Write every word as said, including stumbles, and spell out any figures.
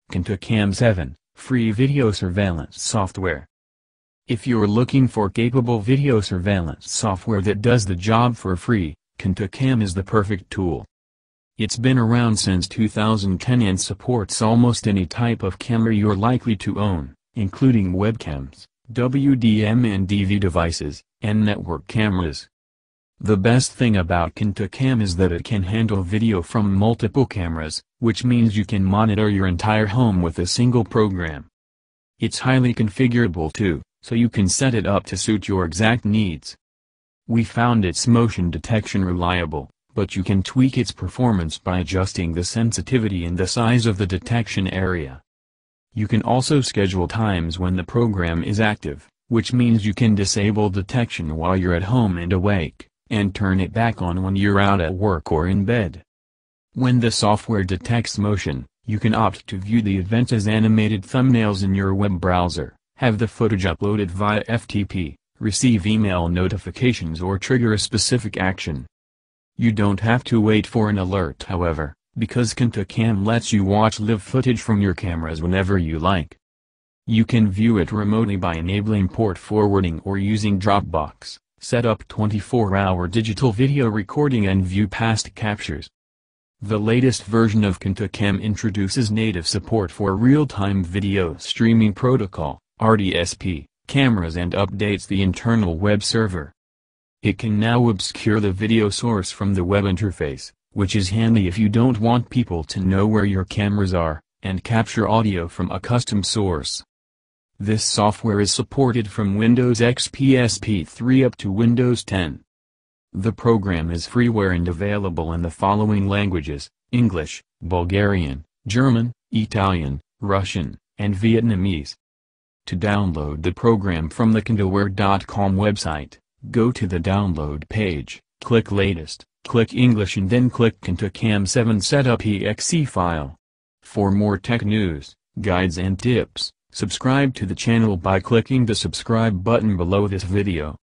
ContaCam seven, free video surveillance software. If you're looking for capable video surveillance software that does the job for free, ContaCam is the perfect tool. It's been around since two thousand ten and supports almost any type of camera you're likely to own, including webcams, W D M and D V devices, and network cameras. The best thing about ContaCam is that it can handle video from multiple cameras, which means you can monitor your entire home with a single program. It's highly configurable too, so you can set it up to suit your exact needs. We found its motion detection reliable, but you can tweak its performance by adjusting the sensitivity and the size of the detection area. You can also schedule times when the program is active, which means you can disable detection while you're at home and awake, and turn it back on when you're out at work or in bed. When the software detects motion, you can opt to view the event as animated thumbnails in your web browser, have the footage uploaded via F T P, receive email notifications or trigger a specific action. You don't have to wait for an alert however, because ContaCam lets you watch live footage from your cameras whenever you like. You can view it remotely by enabling port forwarding or using Dropbox, set up twenty-four hour digital video recording and view past captures. The latest version of ContaCam introduces native support for real-time video streaming protocol, R D S P, cameras and updates the internal web server. It can now obscure the video source from the web interface, which is handy if you don't want people to know where your cameras are, and capture audio from a custom source. This software is supported from Windows X P S P three up to Windows ten. The program is freeware and available in the following languages: English, Bulgarian, German, Italian, Russian, and Vietnamese. To download the program from the contaware dot com website, go to the download page, click Latest, click English and then click ContaCam seven Setup E X E file. For more tech news, guides and tips, subscribe to the channel by clicking the subscribe button below this video.